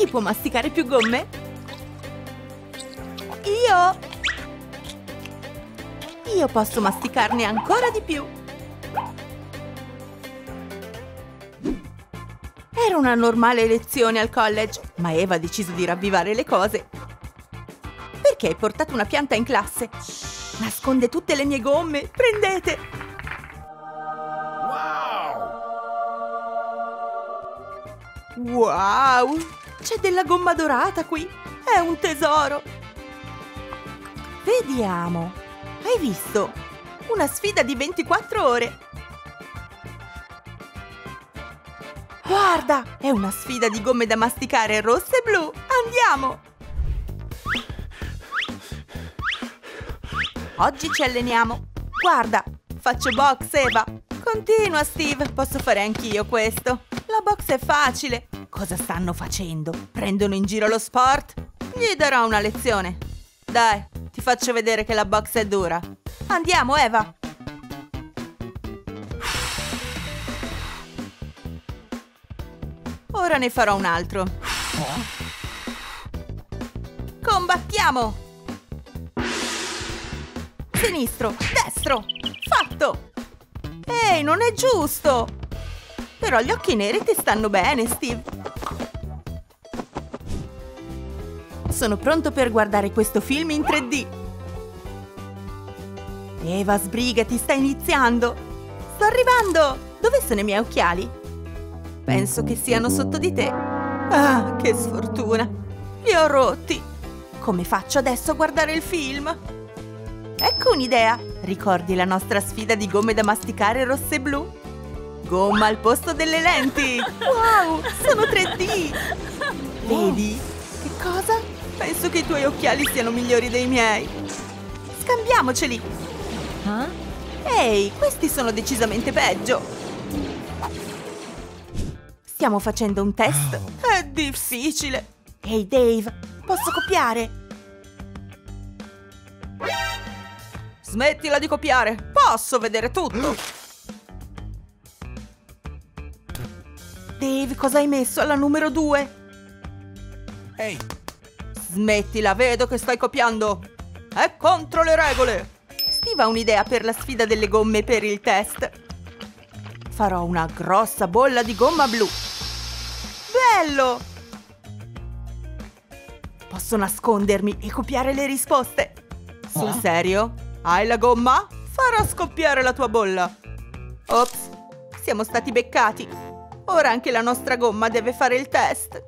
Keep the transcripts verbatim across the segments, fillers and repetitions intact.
Chi può masticare più gomme? Io! Io posso masticarne ancora di più! Era una normale lezione al college, ma Eva ha deciso di ravvivare le cose. Perché hai portato una pianta in classe? Nasconde tutte le mie gomme! Prendete! Wow! C'è della gomma dorata qui! È un tesoro! Vediamo! Hai visto? Una sfida di ventiquattro ore! Guarda! È una sfida di gomme da masticare rosse e blu! Andiamo! Oggi ci alleniamo! Guarda! Faccio box, Eva! Continua, Steve! Posso fare anch'io questo! La box è facile! Cosa stanno facendo? Prendono in giro lo sport? Gli darò una lezione! Dai, ti faccio vedere che la box è dura! Andiamo, Eva! Ora ne farò un altro! Combattiamo! Sinistro, destro! Fatto! Ehi, non è giusto! Però gli occhi neri ti stanno bene, Steve! Sono pronto per guardare questo film in tre D! Eva, sbrigati, sta iniziando! Sto arrivando! Dove sono i miei occhiali? Penso che siano sotto di te! Ah, che sfortuna! Li ho rotti! Come faccio adesso a guardare il film? Ecco un'idea! Ricordi la nostra sfida di gomme da masticare rosse e blu? Gomma al posto delle lenti! Wow! Sono tre D! Vedi? Che cosa? Penso che i tuoi occhiali siano migliori dei miei! Scambiamoceli! Huh? Ehi, questi sono decisamente peggio! Stiamo facendo un test? È difficile! Ehi, Dave! Posso copiare? Smettila di copiare! Posso vedere tutto! Dave, cosa hai messo alla numero due? Ehi! Smettila, vedo che stai copiando! È contro le regole! Steve ha un'idea per la sfida delle gomme per il test. Farò una grossa bolla di gomma blu. Bello! Posso nascondermi e copiare le risposte. Sul serio? Hai la gomma? Farò scoppiare la tua bolla. Ops, siamo stati beccati. Ora anche la nostra gomma deve fare il test.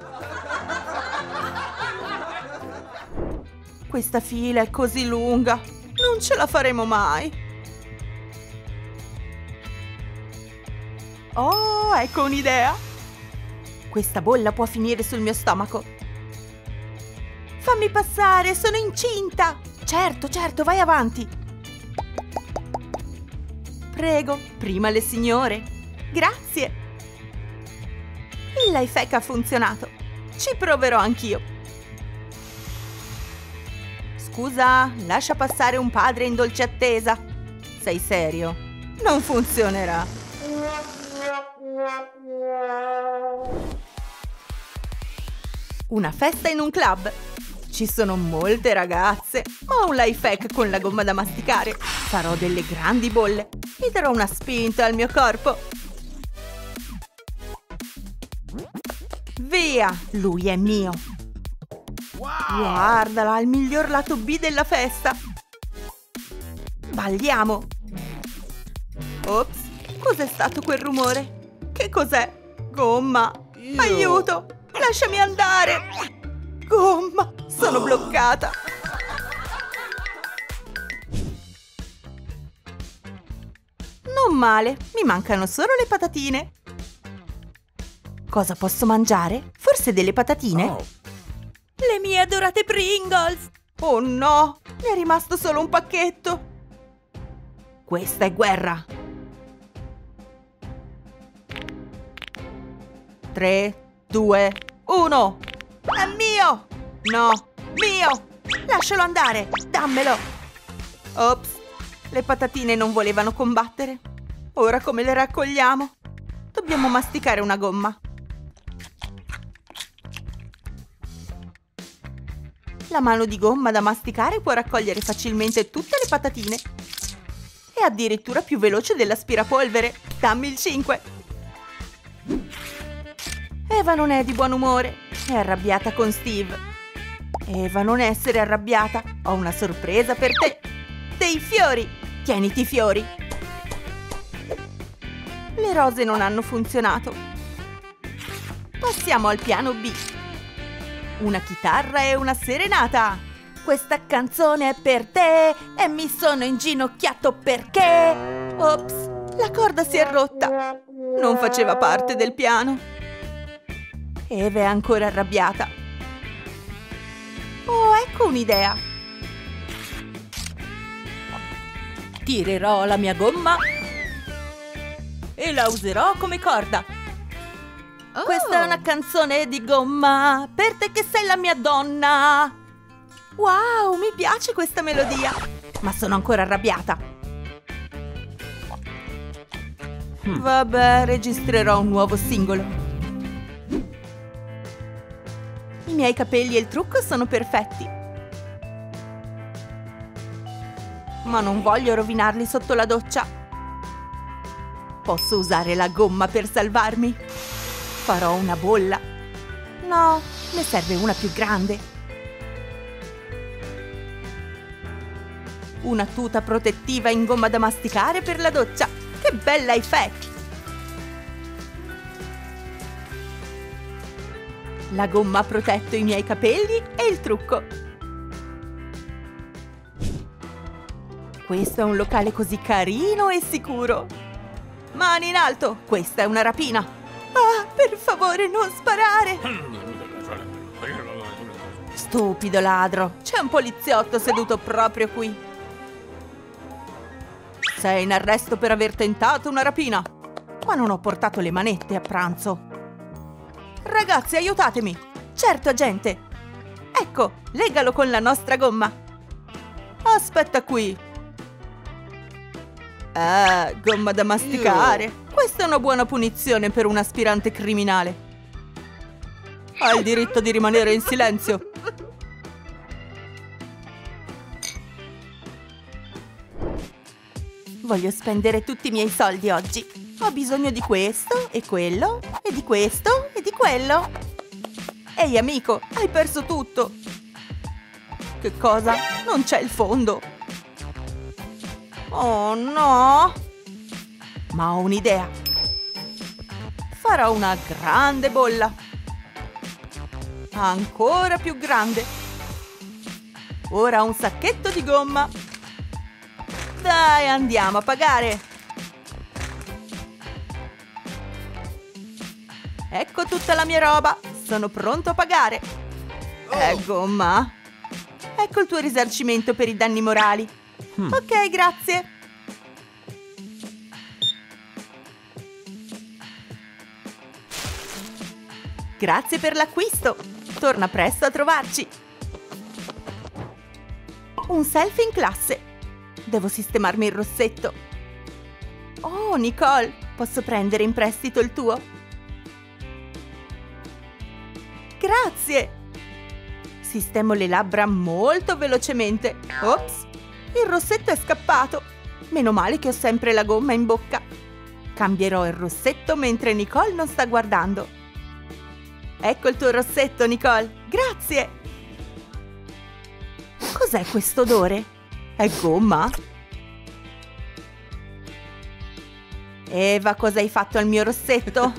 Questa fila è così lunga. Non ce la faremo mai. Oh, ecco un'idea. Questa bolla può finire sul mio stomaco. Fammi passare, sono incinta. Certo, certo, vai avanti. Prego, prima le signore. Grazie. Il life hack ha funzionato. Ci proverò anch'io. Scusa, lascia passare un padre in dolce attesa. Sei serio? Non funzionerà. Una festa in un club. Ci sono molte ragazze. Ho un life hack con la gomma da masticare. Farò delle grandi bolle e darò una spinta al mio corpo. Via! Lui è mio. Guardala, il miglior lato B della festa. Balliamo. Ops, cos'è stato quel rumore? Che cos'è? Gomma. Aiuto, lasciami andare. Gomma, sono bloccata. Non male, mi mancano solo le patatine. Cosa posso mangiare? Forse delle patatine? Oh. Le mie adorate Pringles! Oh no! Ne è rimasto solo un pacchetto! Questa è guerra! tre, due, uno! È mio! No! Mio! Lascialo andare! Dammelo! Ops! Le patatine non volevano combattere. Ora come le raccogliamo? Dobbiamo masticare una gomma. La mano di gomma da masticare può raccogliere facilmente tutte le patatine. È addirittura più veloce dell'aspirapolvere. Dammi il cinque. Eva non è di buon umore. È arrabbiata con Steve. Eva, non essere arrabbiata. Ho una sorpresa per te. Dei fiori. Tieniti i fiori. Le rose non hanno funzionato. Passiamo al piano B. Una chitarra e una serenata. Questa canzone è per te e mi sono inginocchiato perché... Ops, la corda si è rotta. Non faceva parte del piano. Eva è ancora arrabbiata. Oh, ecco un'idea. Tirerò la mia gomma e la userò come corda. Oh. Questa è una canzone di gomma per te che sei la mia donna. Wow, mi piace questa melodia. Ma sono ancora arrabbiata. Hmm. Vabbè, registrerò un nuovo singolo. I miei capelli e il trucco sono perfetti. Ma non voglio rovinarli sotto la doccia. Posso usare la gomma per salvarmi? Farò una bolla. No, ne serve una più grande. Una tuta protettiva in gomma da masticare per la doccia. Che bella effetto! La gomma ha protetto i miei capelli e il trucco. Questo è un locale così carino e sicuro. Mani in alto, questa è una rapina. Ah, per favore, non sparare! Stupido ladro, c'è un poliziotto seduto proprio qui. Sei in arresto per aver tentato una rapina. Ma non ho portato le manette a pranzo. Ragazzi, aiutatemi! Certo, agente! Ecco, legalo con la nostra gomma. Aspetta qui. Ah, gomma da masticare. Questa è una buona punizione per un aspirante criminale. Hai il diritto di rimanere in silenzio. Voglio spendere tutti i miei soldi oggi. Ho bisogno di questo, e quello, e di questo, e di quello. Ehi, amico, hai perso tutto. Che cosa? Non c'è il fondo. Oh, no. Ma ho un'idea. Farò una grande bolla. Ancora più grande. Ora un sacchetto di gomma. Dai, andiamo a pagare. Ecco tutta la mia roba. Sono pronto a pagare. Eh, gomma. Ecco il tuo risarcimento per i danni morali. Hmm. Ok, grazie. Grazie per l'acquisto. Torna presto a trovarci. Un selfie in classe. Devo sistemarmi il rossetto. Oh, Nicole, posso prendere in prestito il tuo? Grazie! Sistemo le labbra molto velocemente. Ops! Il rossetto è scappato. Meno male che ho sempre la gomma in bocca. Cambierò il rossetto mentre Nicole non sta guardando. Ecco il tuo rossetto, Nicole. Grazie! Cos'è questo odore? È gomma? Eva, cosa hai fatto al mio rossetto?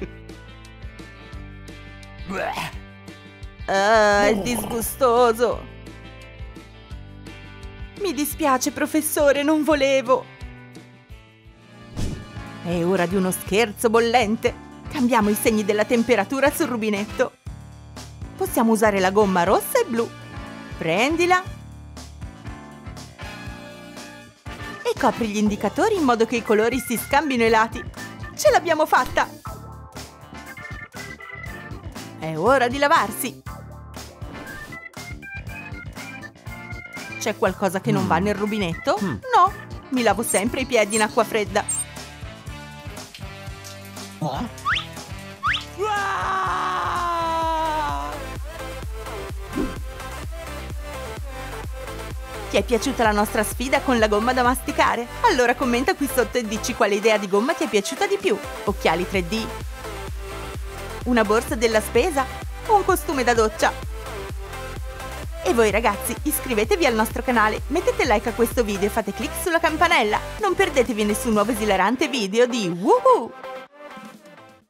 Ah, è disgustoso. Mi dispiace, professore, non volevo. È ora di uno scherzo bollente. Cambiamo i segni della temperatura sul rubinetto. Possiamo usare la gomma rossa e blu. Prendila e copri gli indicatori in modo che i colori si scambino ai lati. Ce l'abbiamo fatta! È ora di lavarsi. C'è qualcosa che non va nel rubinetto? Mm. No, mi lavo sempre i piedi in acqua fredda. Oh. Ti è piaciuta la nostra sfida con la gomma da masticare? Allora commenta qui sotto e dici quale idea di gomma ti è piaciuta di più. Occhiali tre D? Una borsa della spesa? O un costume da doccia? E voi ragazzi, iscrivetevi al nostro canale, mettete like a questo video e fate clic sulla campanella. Non perdetevi nessun nuovo esilarante video di Woohoo!